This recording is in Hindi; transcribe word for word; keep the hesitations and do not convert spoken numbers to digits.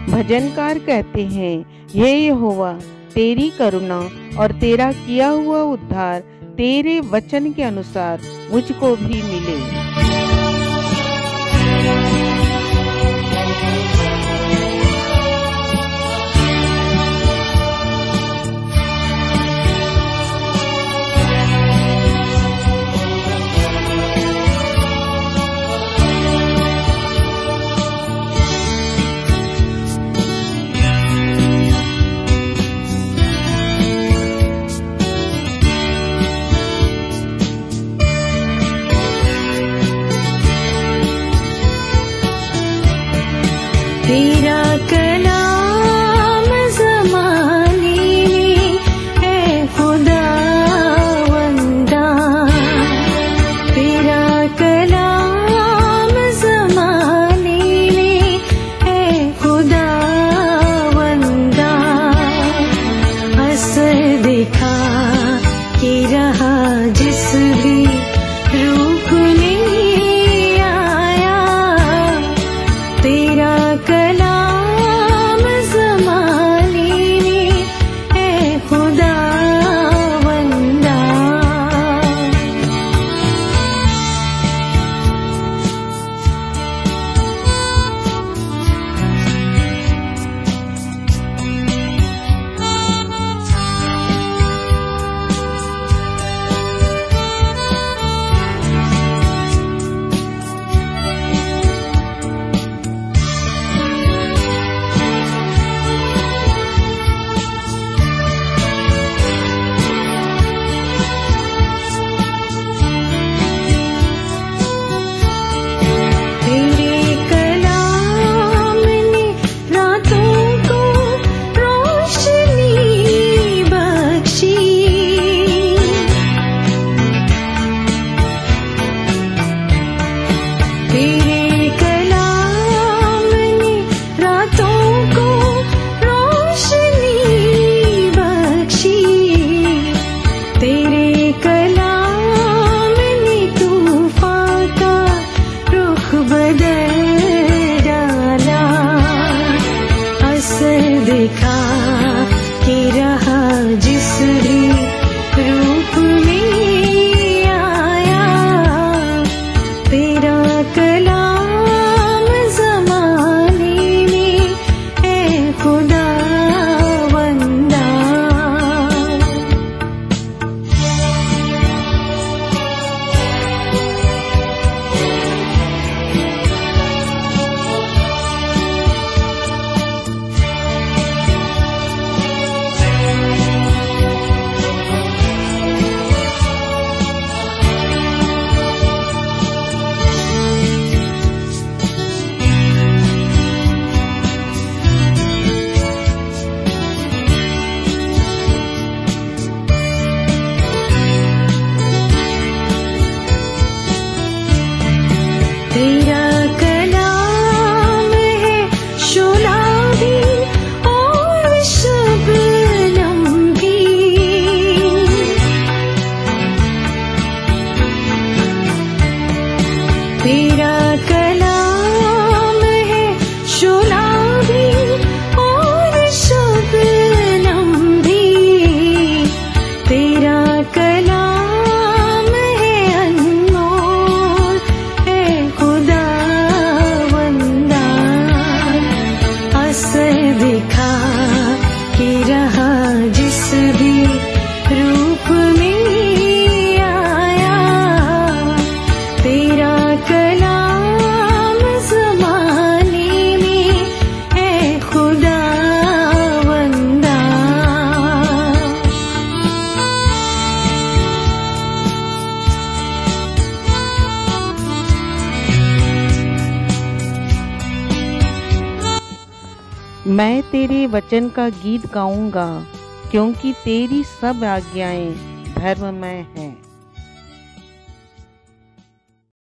भजनकार कहते हैं, हे यहोवा, तेरी करुणा और तेरा किया हुआ उद्धार तेरे वचन के अनुसार मुझको भी मिले। तेरा कलाम ज़माने में है खुदावंदा, तेरा कलाम ज़माने में है खुदावंदा। असर दिखा के रहा जिस भी रूप में आया, तेरा कलाम ज़माने में है खुदावंदा। तेरे कलाम ने रातों को रोशनी बख्शी, तेरे कलाम ने तूफान का रुख बदल डाला। असर दिखा के रहा जिस भी रूप में आया, तेरा कलाम ज़माने में है खुदावंदा। तेरा कलाम है शोला भी और शबनम भी, तेरा कलाम है शोला भी और शबनम भी, तेरा कलाम है अनमोल है खुदावंदा। असर दिखा के रहा जिस भी रूप में आया, तेरा कलाम ज़माने में है खुदावंदा। मैं तेरे वचन का गीत गाऊंगा, क्योंकि तेरी सब आज्ञाएं धर्ममय हैं।